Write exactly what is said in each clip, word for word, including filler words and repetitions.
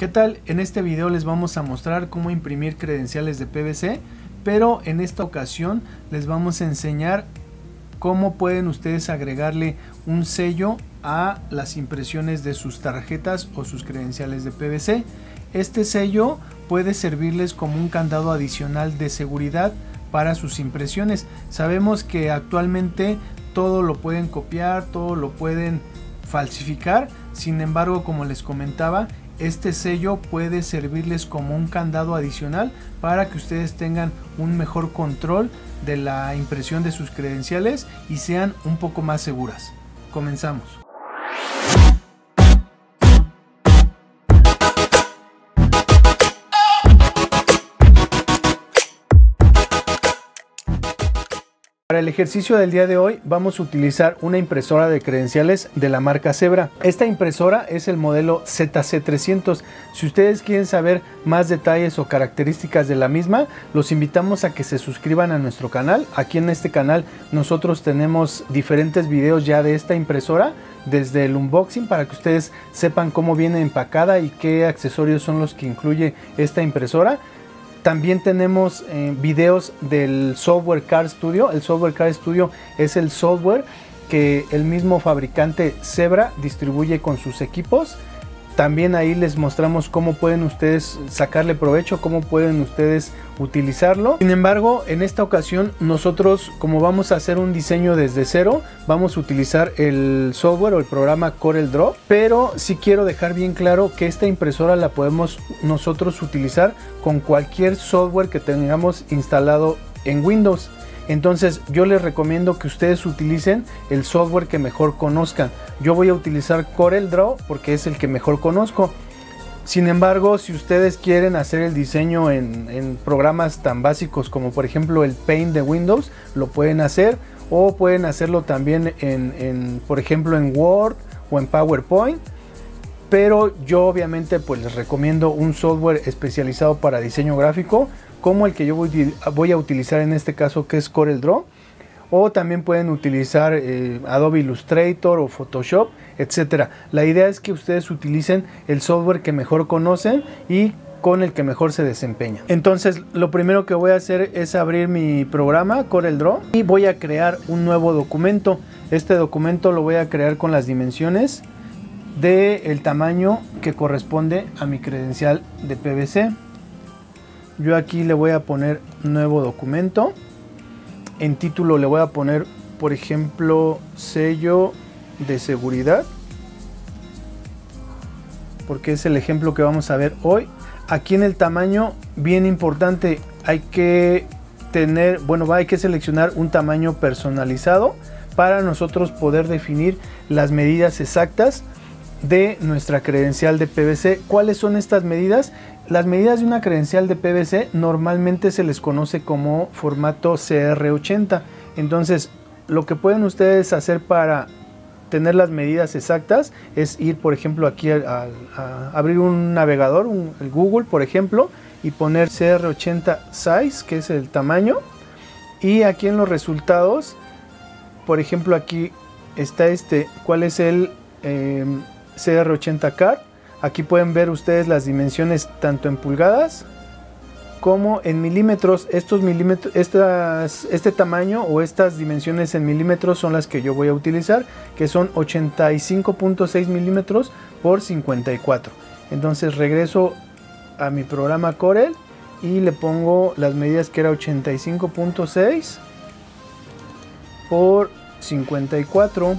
¿Qué tal? En este video les vamos a mostrar cómo imprimir credenciales de P V C, pero en esta ocasión les vamos a enseñar cómo pueden ustedes agregarle un sello a las impresiones de sus tarjetas o sus credenciales de P V C. Este sello puede servirles como un candado adicional de seguridad para sus impresiones. Sabemos que actualmente todo lo pueden copiar, todo lo pueden falsificar, sin embargo, como les comentaba, este sello puede servirles como un candado adicional para que ustedes tengan un mejor control de la impresión de sus credenciales y sean un poco más seguras. Comenzamos. Para el ejercicio del día de hoy vamos a utilizar una impresora de credenciales de la marca Zebra. Esta impresora es el modelo Z C trescientos. Si ustedes quieren saber más detalles o características de la misma, los invitamos a que se suscriban a nuestro canal. Aquí en este canal nosotros tenemos diferentes videos ya de esta impresora, desde el unboxing para que ustedes sepan cómo viene empacada y qué accesorios son los que incluye esta impresora. También tenemos eh, videos del software Card Studio. El software Card Studio es el software que el mismo fabricante Zebra distribuye con sus equipos. También ahí les mostramos cómo pueden ustedes sacarle provecho, cómo pueden ustedes utilizarlo. Sin embargo, en esta ocasión nosotros, como vamos a hacer un diseño desde cero, vamos a utilizar el software o el programa CorelDRAW. Pero sí quiero dejar bien claro que esta impresora la podemos nosotros utilizar con cualquier software que tengamos instalado en Windows. Entonces yo les recomiendo que ustedes utilicen el software que mejor conozcan. Yo voy a utilizar CorelDRAW porque es el que mejor conozco. Sin embargo, si ustedes quieren hacer el diseño en, en programas tan básicos como por ejemplo el Paint de Windows, lo pueden hacer, o pueden hacerlo también en, en por ejemplo en Word o en PowerPoint. Pero yo obviamente pues les recomiendo un software especializado para diseño gráfico, como el que yo voy, voy a utilizar en este caso, que es CorelDRAW. O también pueden utilizar eh, Adobe Illustrator o Photoshop, etcétera. La idea es que ustedes utilicen el software que mejor conocen y con el que mejor se desempeña. Entonces lo primero que voy a hacer es abrir mi programa CorelDRAW y voy a crear un nuevo documento. Este documento lo voy a crear con las dimensiones del tamaño que corresponde a mi credencial de P V C. Yo aquí le voy a poner nuevo documento. En título le voy a poner, por ejemplo, sello de seguridad, porque es el ejemplo que vamos a ver hoy. Aquí en el tamaño, bien importante, hay que tener, bueno, hay que seleccionar un tamaño personalizado para nosotros poder definir las medidas exactas de nuestra credencial de P V C. ¿Cuáles son estas medidas? Las medidas de una credencial de P V C normalmente se les conoce como formato C R ochenta. Entonces, lo que pueden ustedes hacer para tener las medidas exactas es ir, por ejemplo, aquí a, a, a abrir un navegador, un, el Google, por ejemplo, y poner C R ochenta size, que es el tamaño. Y aquí en los resultados, por ejemplo, aquí está este, ¿cuál es el eh, C R ochenta Card? Aquí pueden ver ustedes las dimensiones tanto en pulgadas como en milímetros. Estos milímetros, estas, este tamaño o estas dimensiones en milímetros son las que yo voy a utilizar, que son ochenta y cinco punto seis milímetros por cincuenta y cuatro. Entonces regreso a mi programa Corel y le pongo las medidas, que era ochenta y cinco punto seis por cincuenta y cuatro.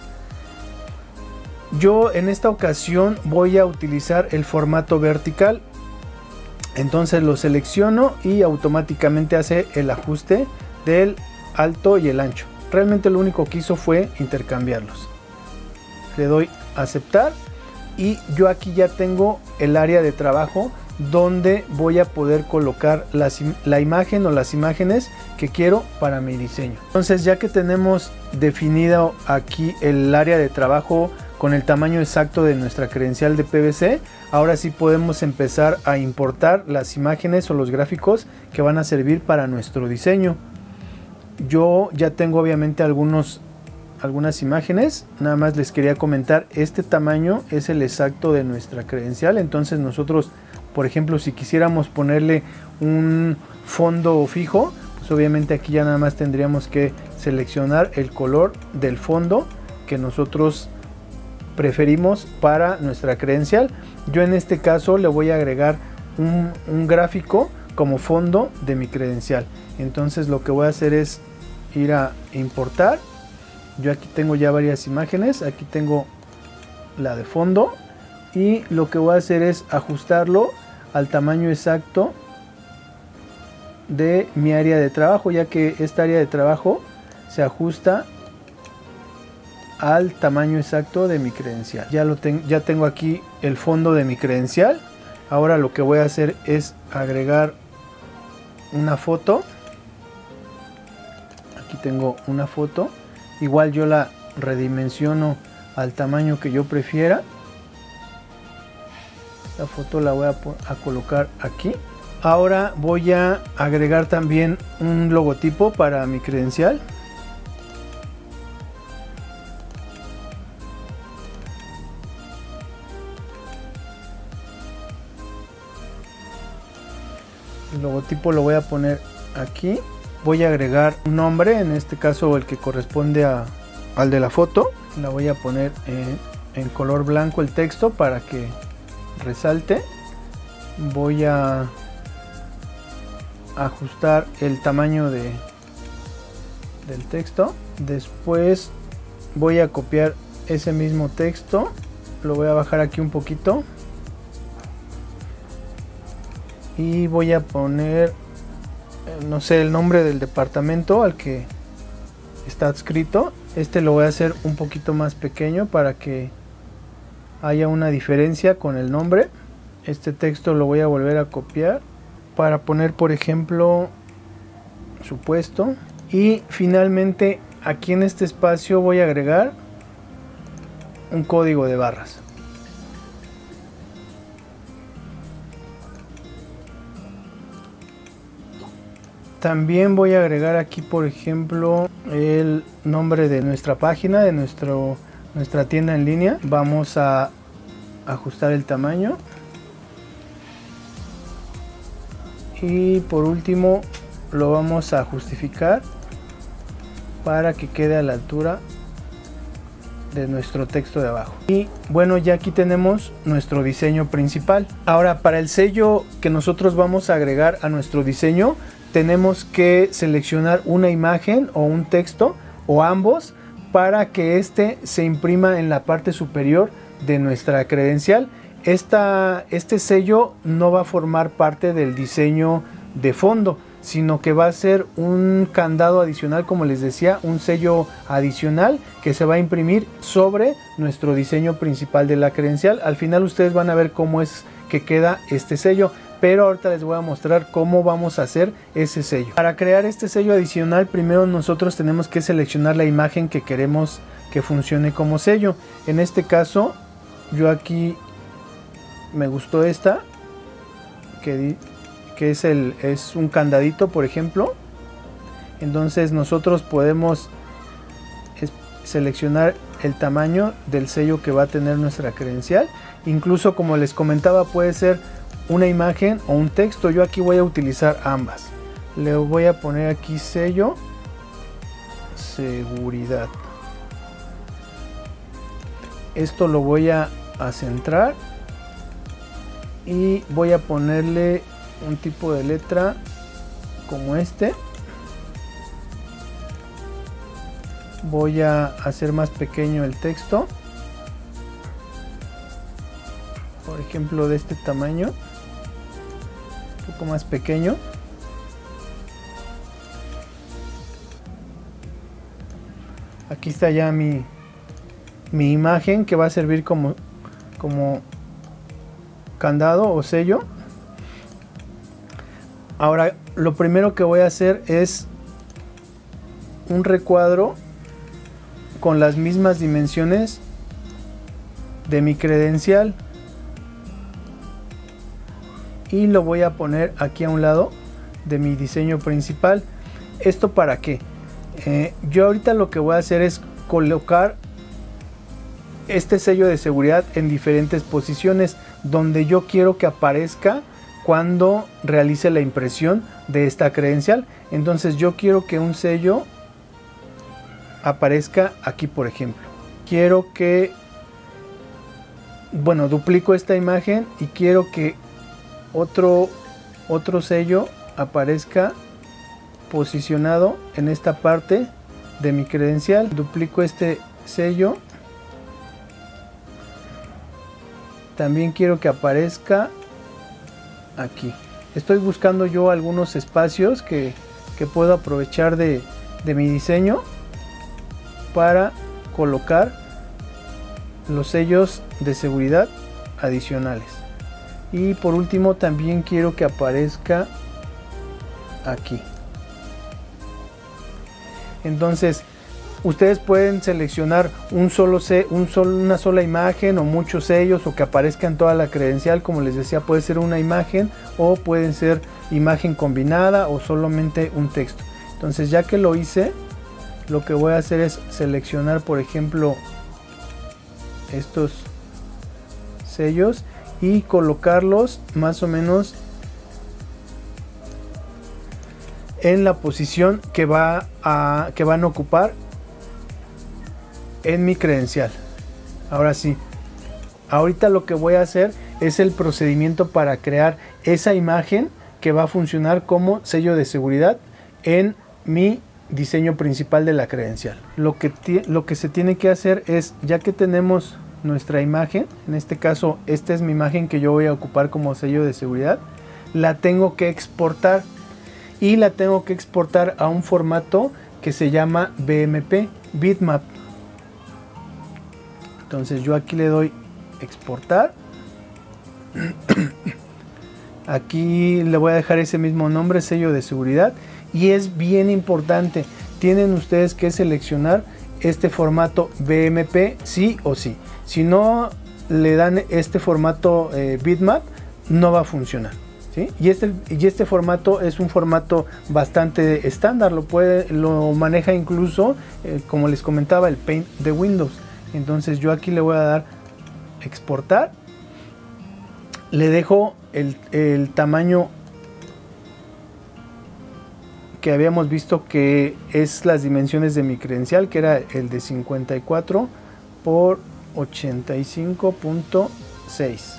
Yo en esta ocasión voy a utilizar el formato vertical. Entonces lo selecciono y automáticamente hace el ajuste del alto y el ancho. Realmente lo único que hizo fue intercambiarlos. Le doy a aceptar y yo aquí ya tengo el área de trabajo donde voy a poder colocar las, la imagen o las imágenes que quiero para mi diseño. Entonces, ya que tenemos definido aquí el área de trabajo con el tamaño exacto de nuestra credencial de P V C, ahora sí podemos empezar a importar las imágenes o los gráficos que van a servir para nuestro diseño. Yo ya tengo obviamente algunos algunas imágenes. Nada más les quería comentar, este tamaño es el exacto de nuestra credencial. Entonces nosotros, por ejemplo, si quisiéramos ponerle un fondo fijo, pues obviamente aquí ya nada más tendríamos que seleccionar el color del fondo que nosotros preferimos para nuestra credencial. Yo en este caso le voy a agregar un, un gráfico como fondo de mi credencial. Entonces lo que voy a hacer es ir a importar. Yo aquí tengo ya varias imágenes, aquí tengo la de fondo, y lo que voy a hacer es ajustarlo al tamaño exacto de mi área de trabajo, ya que esta área de trabajo se ajusta al tamaño exacto de mi credencial. Ya lo tengo, ya tengo aquí el fondo de mi credencial. Ahora lo que voy a hacer es agregar una foto. Aquí tengo una foto, igual yo la redimensiono al tamaño que yo prefiera. La foto la voy a, a colocar aquí. Ahora voy a agregar también un logotipo para mi credencial. El logotipo lo voy a poner aquí. Voy a agregar un nombre, en este caso el que corresponde a, al de la foto. La voy a poner en, en color blanco el texto para que resalte. Voy a ajustar el tamaño de, del texto. Después voy a copiar ese mismo texto, lo voy a bajar aquí un poquito y voy a poner, no sé, el nombre del departamento al que está adscrito. Este lo voy a hacer un poquito más pequeño para que haya una diferencia con el nombre. Este texto lo voy a volver a copiar para poner, por ejemplo, su puesto. Y finalmente aquí en este espacio voy a agregar un código de barras. También voy a agregar aquí, por ejemplo, el nombre de nuestra página, de nuestro, nuestra tienda en línea. Vamos a ajustar el tamaño. Y por último lo vamos a justificar para que quede a la altura de nuestro texto de abajo. Y bueno, ya aquí tenemos nuestro diseño principal. Ahora, para el sello que nosotros vamos a agregar a nuestro diseño, tenemos que seleccionar una imagen o un texto o ambos para que este se imprima en la parte superior de nuestra credencial. Esta, este sello no va a formar parte del diseño de fondo, sino que va a ser un candado adicional, como les decía, un sello adicional que se va a imprimir sobre nuestro diseño principal de la credencial. Al final ustedes van a ver cómo es que queda este sello, pero ahorita les voy a mostrar cómo vamos a hacer ese sello. Para crear este sello adicional, primero nosotros tenemos que seleccionar la imagen que queremos que funcione como sello. En este caso, yo aquí me gustó esta, que, que es, el, es un candadito, por ejemplo. Entonces nosotros podemos seleccionar el tamaño del sello que va a tener nuestra credencial. Incluso, como les comentaba, puede ser una imagen o un texto. Yo aquí voy a utilizar ambas. Le voy a poner aquí sello seguridad. Esto lo voy a, a centrar y voy a ponerle un tipo de letra como este. Voy a hacer más pequeño el texto, por ejemplo de este tamaño, un poco más pequeño. Aquí está ya mi, mi imagen que va a servir como, como candado o sello. Ahora lo primero que voy a hacer es un recuadro con las mismas dimensiones de mi credencial y lo voy a poner aquí a un lado de mi diseño principal. ¿Esto para qué? Eh, yo ahorita lo que voy a hacer es colocar este sello de seguridad en diferentes posiciones donde yo quiero que aparezca cuando realice la impresión de esta credencial. Entonces yo quiero que un sello aparezca aquí, por ejemplo. Quiero que, bueno, duplico esta imagen y quiero que otro, otro sello aparezca posicionado en esta parte de mi credencial. Duplico este sello. También quiero que aparezca aquí. Estoy buscando yo algunos espacios que, que puedo aprovechar de, de mi diseño para colocar los sellos de seguridad adicionales. Y por último también quiero que aparezca aquí. Entonces ustedes pueden seleccionar un solo un solo, una sola imagen o muchos sellos, o que aparezca en toda la credencial. Como les decía, puede ser una imagen o pueden ser imagen combinada o solamente un texto. Entonces ya que lo hice, lo que voy a hacer es seleccionar, por ejemplo, estos sellos y colocarlos más o menos en la posición que, va a, que van a ocupar en mi credencial. Ahora sí, ahorita lo que voy a hacer es el procedimiento para crear esa imagen que va a funcionar como sello de seguridad en mi diseño principal de la credencial. Lo que, lo que se tiene que hacer es, ya que tenemos nuestra imagen, en este caso esta es mi imagen que yo voy a ocupar como sello de seguridad, la tengo que exportar y la tengo que exportar a un formato que se llama B M P, bitmap. Entonces yo aquí le doy exportar. Aquí le voy a dejar ese mismo nombre, sello de seguridad. Y es bien importante, tienen ustedes que seleccionar este formato B M P sí o sí. Si no le dan este formato eh, bitmap, no va a funcionar, ¿sí? Y este, y este formato es un formato bastante estándar, lo, puede, lo maneja incluso, eh, como les comentaba, el Paint de Windows. Entonces yo aquí le voy a dar exportar, le dejo el, el tamaño que habíamos visto, que es las dimensiones de mi credencial, que era el de cincuenta y cuatro por ochenta y cinco punto seis.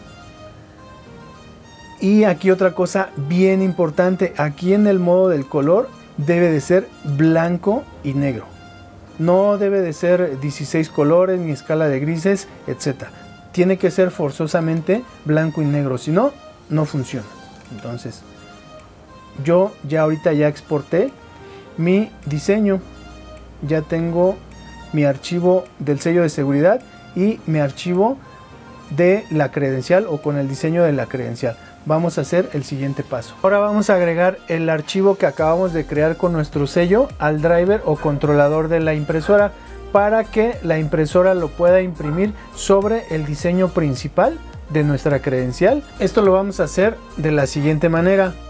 Y aquí otra cosa bien importante, aquí en el modo del color debe de ser blanco y negro. No debe de ser dieciséis colores ni escala de grises, etcétera. Tiene que ser forzosamente blanco y negro, si no, no funciona. Entonces, yo ya ahorita ya exporté mi diseño. Ya tengo mi archivo del sello de seguridad y mi archivo de la credencial, o con el diseño de la credencial. Vamos a hacer el siguiente paso. Ahora vamos a agregar el archivo que acabamos de crear con nuestro sello al driver o controlador de la impresora, para que la impresora lo pueda imprimir sobre el diseño principal de nuestra credencial. Esto lo vamos a hacer de la siguiente manera.